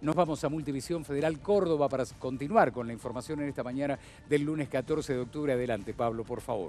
Nos vamos a Multivisión Federal Córdoba para continuar con la información en esta mañana del lunes 14 de octubre. Adelante, Pablo, por favor.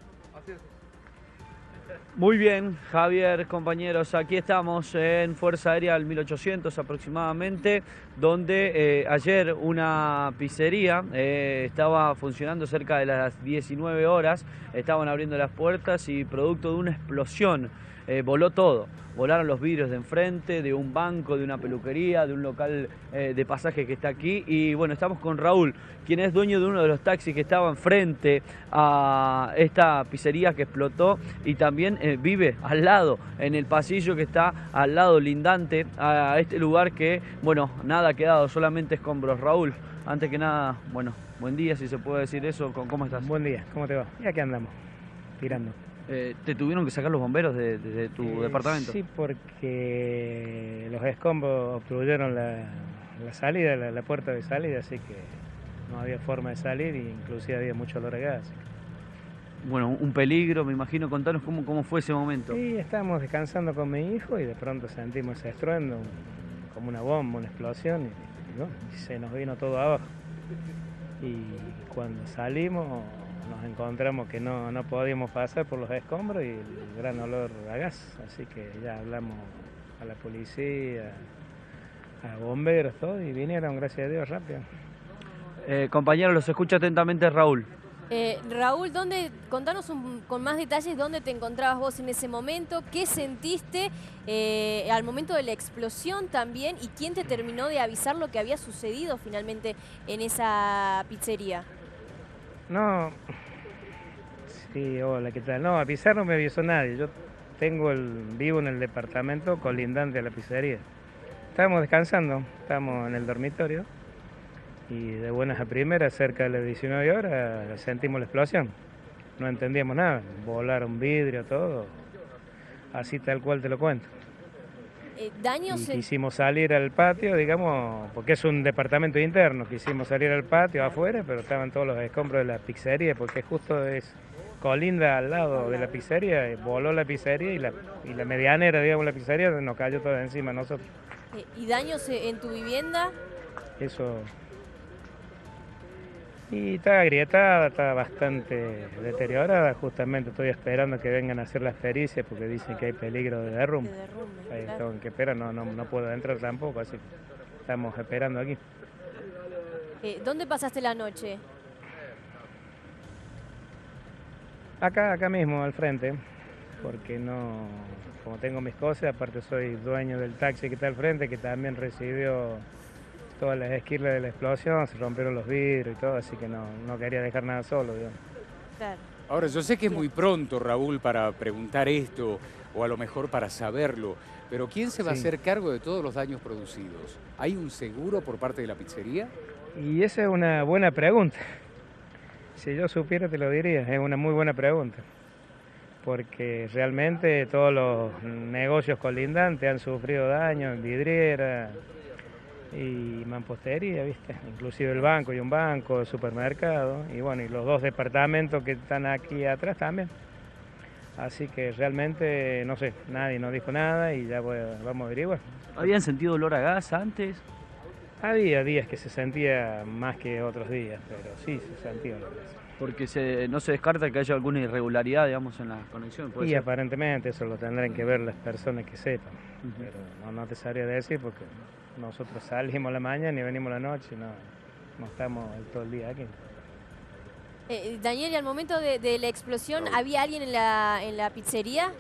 Muy bien, Javier, compañeros, aquí estamos en Fuerza Aérea del 1800 aproximadamente, donde ayer una pizzería estaba funcionando cerca de las 19 horas, estaban abriendo las puertas y producto de una explosión voló todo. Volaron los vidrios de enfrente, de un banco, de una peluquería, de un local de pasaje que está aquí. Y bueno, estamos con Raúl, quien es dueño de uno de los taxis que estaba enfrente a esta pizzería que explotó y también vive al lado, en el pasillo que está al lado lindante a este lugar que, bueno, nada ha quedado, solamente escombros. Raúl, antes que nada, bueno, buen día, si se puede decir eso. ¿Cómo estás? Buen día, ¿cómo te va? Y aquí andamos, tirando. ¿Te tuvieron que sacar los bomberos de tu departamento? Sí, porque los escombros obstruyeron la salida, la puerta de salida, así que no había forma de salir e inclusive había mucho olor a gas. Bueno, un peligro, me imagino. Contanos cómo fue ese momento. Sí, estábamos descansando con mi hijo y de pronto sentimos ese estruendo, como una bomba, una explosión, y bueno, se nos vino todo abajo. Y cuando salimos nos encontramos que no podíamos pasar por los escombros y el gran olor a gas, así que ya hablamos a la policía, a bomberos, todo, y vinieron, gracias a Dios, rápido. Compañeros, los escucha atentamente Raúl. Raúl, contanos con más detalles dónde te encontrabas vos en ese momento, qué sentiste al momento de la explosión también y quién te terminó de avisar lo que había sucedido finalmente en esa pizzería. No, sí, hola, ¿qué tal? No, avisar no me avisó nadie. Yo vivo en el departamento colindante a la pizzería. Estábamos descansando, estábamos en el dormitorio y de buenas a primeras, cerca de las 19 horas, sentimos la explosión. No entendíamos nada, volaron vidrio, todo, así tal cual te lo cuento. Daños. Y quisimos salir al patio, digamos, porque es un departamento interno, quisimos salir al patio afuera, pero estaban todos los escombros de la pizzería, porque justo es colinda al lado de la pizzería, voló la pizzería y la medianera, digamos, la pizzería nos cayó toda encima a nosotros. ¿Y daños en tu vivienda? Eso. Y está agrietada, está bastante deteriorada, justamente estoy esperando que vengan a hacer las pericias porque dicen que hay peligro de derrumbe. Ahí claro. tengo que esperar, no puedo entrar tampoco, así que estamos esperando aquí. ¿Dónde pasaste la noche? Acá mismo, al frente, porque como tengo mis cosas, aparte soy dueño del taxi que está al frente, que también recibió todas las esquirlas de la explosión, se rompieron los vidrios y todo, así que no quería dejar nada solo, digamos. Claro. Ahora, yo sé que es muy pronto, Raúl, para preguntar esto, o a lo mejor para saberlo, pero ¿quién se va a hacer cargo de todos los daños producidos? ¿Hay un seguro por parte de la pizzería? Y esa es una buena pregunta. Si yo supiera te lo diría, es una muy buena pregunta. Porque realmente todos los negocios colindantes han sufrido daños, vidriera y mampostería, ¿viste? Inclusive el banco y un banco, el supermercado, y bueno, y los dos departamentos que están aquí atrás también. Así que realmente, no sé, nadie nos dijo nada y ya vamos a averiguar. ¿Habían sentido olor a gas antes? Había días que se sentía más que otros días, pero sí se sentía olor a gas. Porque no se descarta que haya alguna irregularidad, digamos, en la conexión. Y aparentemente eso lo tendrán que ver las personas que sepan, pero no te sabría decir porque nosotros salimos a la mañana y venimos a la noche, no estamos todo el día aquí. Daniel, ¿y al momento de la explosión había alguien en la pizzería?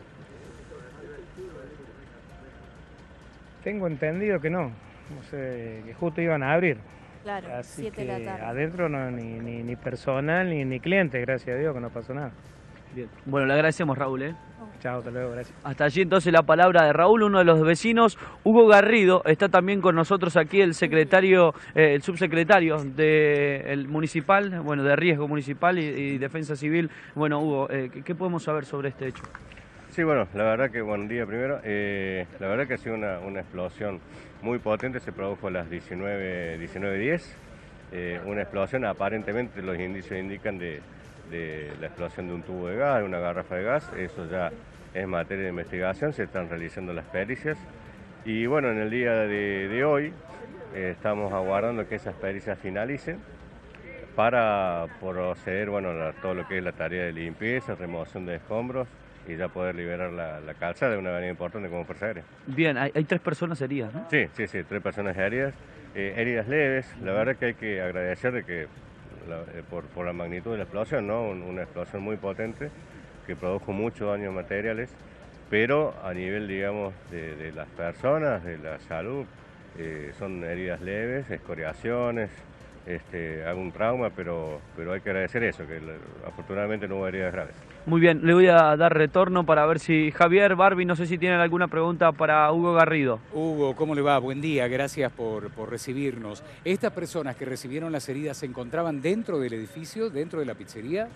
Tengo entendido que no sé, que justo iban a abrir. Claro, así 7 de la tarde. Adentro no, ni personal ni cliente, gracias a Dios que no pasó nada. Bien. Bueno, le agradecemos, Raúl. Chao, hasta luego, gracias. Hasta allí entonces la palabra de Raúl, uno de los vecinos. Hugo Garrido está también con nosotros aquí, el secretario, el subsecretario del municipal, bueno, de riesgo municipal y defensa civil. Bueno, Hugo, ¿qué podemos saber sobre este hecho? Sí, bueno, la verdad que buen día primero. La verdad que ha sido una explosión muy potente, se produjo a las 19:10. Una explosión, aparentemente los indicios indican de la explosión de un tubo de gas, de una garrafa de gas. Eso ya es materia de investigación, se están realizando las pericias. Y bueno, en el día de hoy estamos aguardando que esas pericias finalicen para proceder, bueno, a todo lo que es la tarea de limpieza, remoción de escombros y ya poder liberar la calzada de una avenida importante como Fuerza Aérea. Bien, hay 3 personas heridas, ¿no? Sí, 3 personas heridas, heridas leves. La verdad que hay que agradecer de que por la magnitud de la explosión, ¿no? Una explosión muy potente que produjo muchos daños materiales, pero a nivel, digamos, de las personas, de la salud, son heridas leves, escoriaciones, algún trauma, pero hay que agradecer eso, que afortunadamente no hubo heridas graves. Muy bien, le voy a dar retorno para ver si Javier, Barbie, no sé si tienen alguna pregunta para Hugo Garrido. Hugo, ¿cómo le va? Buen día, gracias por recibirnos. ¿Estas personas que recibieron las heridas se encontraban dentro del edificio, dentro de la pizzería?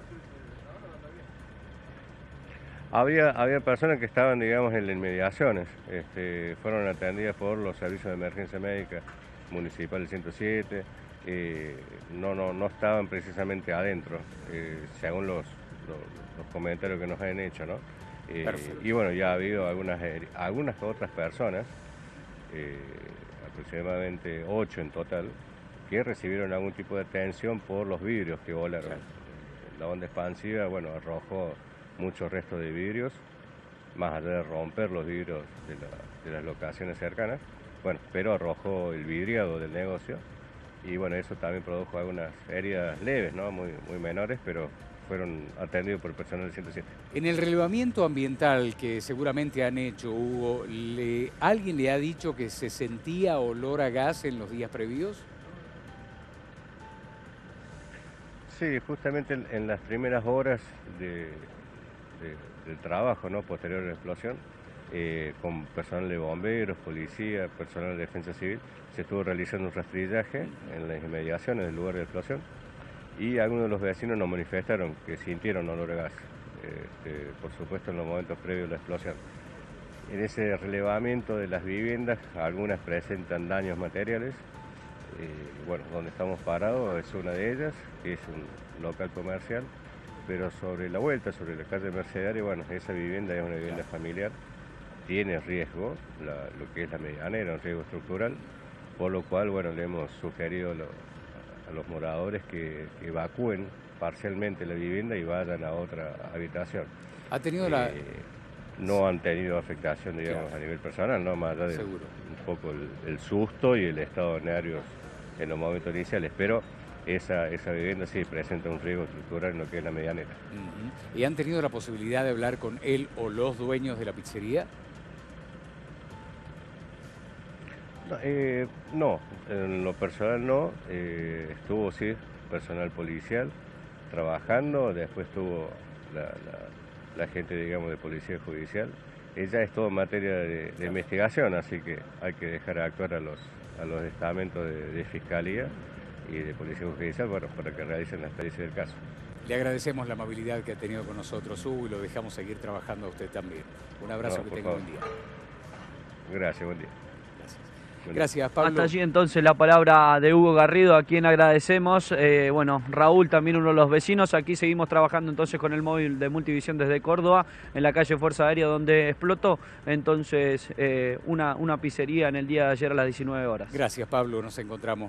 Había personas que estaban, digamos, en las inmediaciones, fueron atendidas por los servicios de emergencia médica municipal del 107, no estaban precisamente adentro, según los comentarios que nos han hecho, ¿no? Y bueno, ya ha habido algunas otras personas, aproximadamente 8 en total, que recibieron algún tipo de atención por los vidrios que volaron. Claro. La onda expansiva, bueno, arrojó muchos restos de vidrios, más allá de romper los vidrios de las locaciones cercanas, bueno, pero arrojó el vidriado del negocio y bueno, eso también produjo algunas heridas leves, ¿no? Muy menores, pero fueron atendidos por el personal del 107. En el relevamiento ambiental que seguramente han hecho, Hugo, ¿alguien le ha dicho que se sentía olor a gas en los días previos? Sí, justamente en las primeras horas del trabajo, ¿no? Posterior a la explosión, con personal de bomberos, policía, personal de defensa civil, se estuvo realizando un rastrillaje en las inmediaciones del lugar de explosión y algunos de los vecinos nos manifestaron que sintieron olor a gas, por supuesto en los momentos previos a la explosión. En ese relevamiento de las viviendas, algunas presentan daños materiales. Bueno, donde estamos parados es una de ellas, que es un local comercial, pero sobre la vuelta, sobre la calle Mercedaria, bueno, esa vivienda es una vivienda familiar, tiene riesgo, lo que es la medianera, un riesgo estructural, por lo cual, bueno, le hemos sugerido a los moradores que evacúen parcialmente la vivienda y vayan a otra habitación. ¿Ha tenido no han tenido afectación, digamos, claro, a nivel personal, ¿no? Más allá de un poco el susto y el estado de nervios en los momentos iniciales, pero esa vivienda sí presenta un riesgo estructural en lo que es la medianera. ¿Y han tenido la posibilidad de hablar con él o los dueños de la pizzería? No, en lo personal no, estuvo sí personal policial trabajando, después estuvo la gente, digamos, de policía judicial. Ella es todo materia de investigación, así que hay que dejar actuar a los estamentos de fiscalía y de policía judicial, bueno, para que realicen las pericias del caso. Le agradecemos la amabilidad que ha tenido con nosotros, Hugo, y lo dejamos seguir trabajando a usted también. Un abrazo, que tenga buen día. Gracias, buen día. Gracias, Pablo. Hasta allí entonces la palabra de Hugo Garrido, a quien agradecemos. Bueno, Raúl, también uno de los vecinos. Aquí seguimos trabajando entonces con el móvil de Multivisión desde Córdoba, en la calle Fuerza Aérea, donde explotó entonces una pizzería en el día de ayer a las 19 horas. Gracias, Pablo. Nos encontramos.